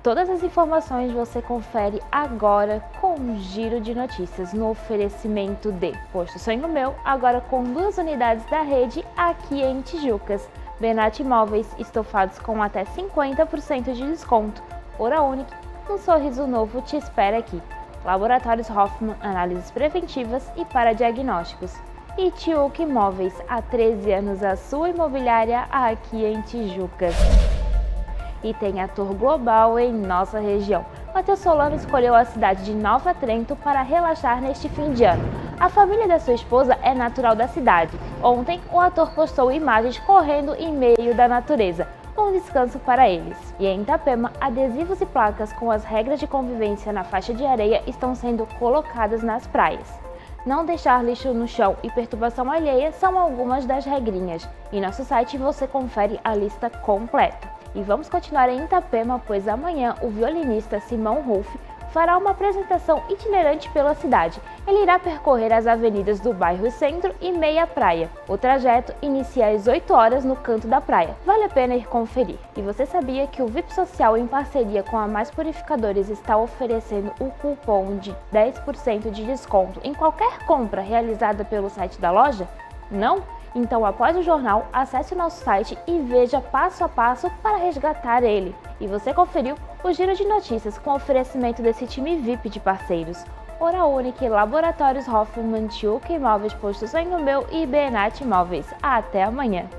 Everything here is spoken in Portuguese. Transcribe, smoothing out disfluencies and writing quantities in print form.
todas as informações você confere agora com um giro de notícias no oferecimento de Posto Sonho Meu, agora com 2 unidades da rede aqui em Tijucas. Benat Imóveis, estofados com até 50% de desconto. Hora Única, um sorriso novo te espera aqui. Laboratórios Hoffman, análises preventivas e para diagnósticos. E Tijuca Imóveis, há 13 anos a sua imobiliária aqui em Tijucas. E tem ator global em nossa região. Matheus Solano escolheu a cidade de Nova Trento para relaxar neste fim de ano. A família da sua esposa é natural da cidade. Ontem, o ator postou imagens correndo em meio da natureza, um descanso para eles. E em Itapema, adesivos e placas com as regras de convivência na faixa de areia estão sendo colocadas nas praias. Não deixar lixo no chão e perturbação alheia são algumas das regrinhas. Em nosso site você confere a lista completa. E vamos continuar em Itapema, pois amanhã o violinista Simão Rolfe fará uma apresentação itinerante pela cidade. Ele irá percorrer as avenidas do bairro Centro e Meia Praia. O trajeto inicia às 8 horas no canto da praia. Vale a pena ir conferir. E você sabia que o VIP Social, em parceria com a Mais Purificadores, está oferecendo o cupom de 10% de desconto em qualquer compra realizada pelo site da loja? Não? Então, após o jornal, acesse o nosso site e veja passo a passo para resgatar ele. E você conferiu o Giro de Notícias com oferecimento desse time VIP de parceiros. Hora Única, Laboratórios Hoffman, Tijuca Imóveis, Posto Sonho Meu e Benat Imóveis. Até amanhã!